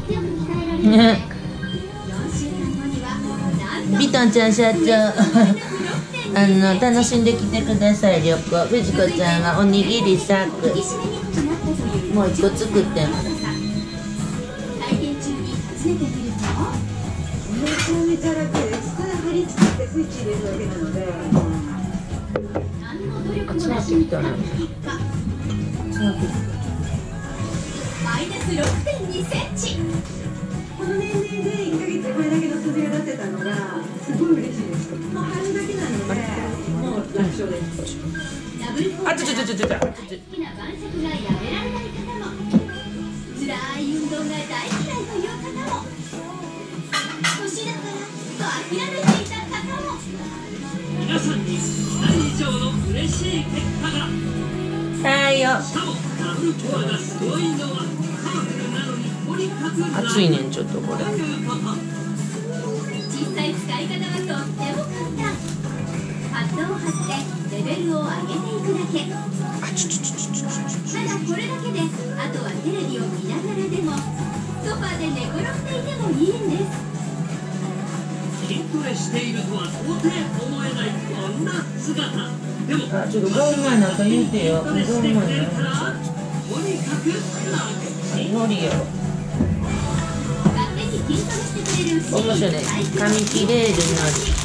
ビトンちゃん社長楽しんできてください。旅行藤子ちゃんはおにぎりサークもう1個作ってんの。 めちゃめちゃ楽です。ただ貼り付けてスイッチ入れるだけなので。 集まってきたね。 マイナス 6.2 センチ。 この年齢で1ヶ月これだけの数字が出せたのがすごい嬉しいです。もう貼るだけなのでもう楽勝です。 好きな晩酌がやめられない方も、辛い運動が大嫌いという方も、年だからと諦めていた方も、 皆さんに期待以上の嬉しい結果が。 はいよ。 しかもダブルコアがすごいのはカラフルなのにとにかく熱いねんちょっとこれ。 実際使い方はとっても簡単。パッドを貼ってレベルを上げていくだけ。ただこれだけで、あとはテレビを見ながらでもソファーで寝転んでいてもいいんです。 筋トレしているとは到底思えないこんな姿でも、 ちょっと5分前なんか言うてよ。5分前なんかとにかくノリよ。 勝手に筋トレしてくれる面白いね。紙切れるのり。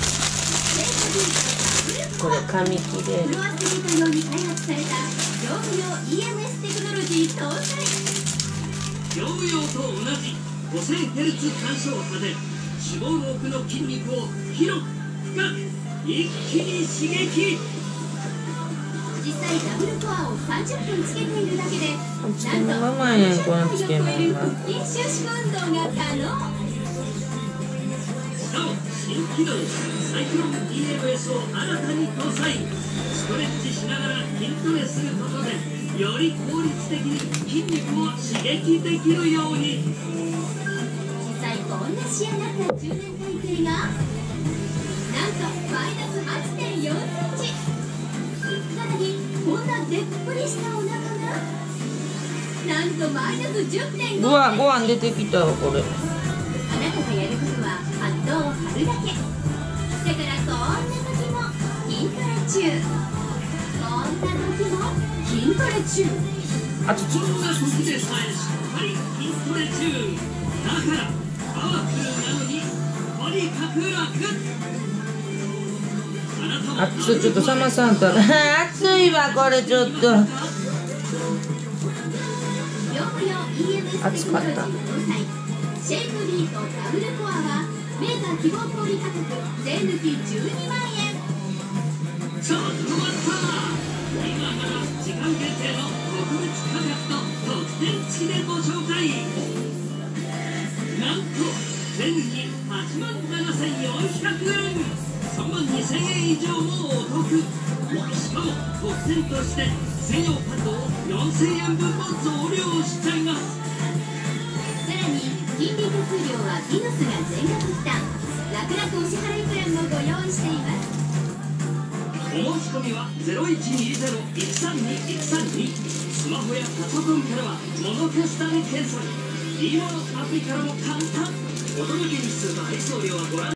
これ紙切れる。 プロアスリート用に開発された業務用 EMS テクノロジー搭載。 業務用と同じ 5000Hz 干渉波で脂肪の奥の筋肉を広く深く一気に刺激。 実際ダブルコアを30分つけているだけで、 つけままやんこのつけまま。 腹筋収縮運動が可能。 しかも新機能サイクロン EMS を新たに搭載。ストレッチしながら筋トレすることでより効率的に筋肉を刺激できるように。 実際こんな仕上がった中年体型がなんとマイナス 8.4 センチ。さらにこんなでっぷりしたお腹がなんとマイナス 10.5。 うわ、ご飯出てきたわこれ。 あなたがやることはパッドを貼るだけ。だからこんな時も筋トレ中、こんな時も筋トレ中。 そんな時でさえしっかり筋トレ中だからパワフルなのにとにかく楽。 ちょっとさまさんと熱いわこれちょっと。熱かった。 シェイプビートダブルコアはメーカー希望小売価格税抜き12万円。 ちょっと待った。今から時間限定の特別価格と特典付きでご紹介。なんと税抜き8万7400円。3万2000円以上もお得。しかも特典として専用パッドを4000円分も増量しちゃいます。 さらに金利手数料はビノスが全額負担。楽々お支払いプランもご用意しています。 お申し込みは0120-132-132。スマホやパソコンからはモノキャスタで検索。いいものアプリからも簡単。お届け日数と配送料はご覧